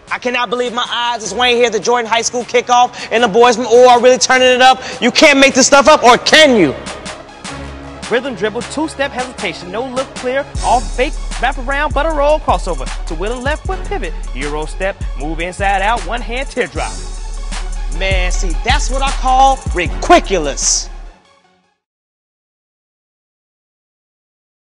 I cannot believe my eyes. It's Wayne here at the Jordan High School kickoff, and the boys from O are really turning it up. You can't make this stuff up, or can you? Rhythm dribble, two-step hesitation, no look clear, off fake, wrap around, butter roll, crossover, to with a left foot pivot, Euro step, move inside out, one hand teardrop. Man, see, that's what I call ridiculous.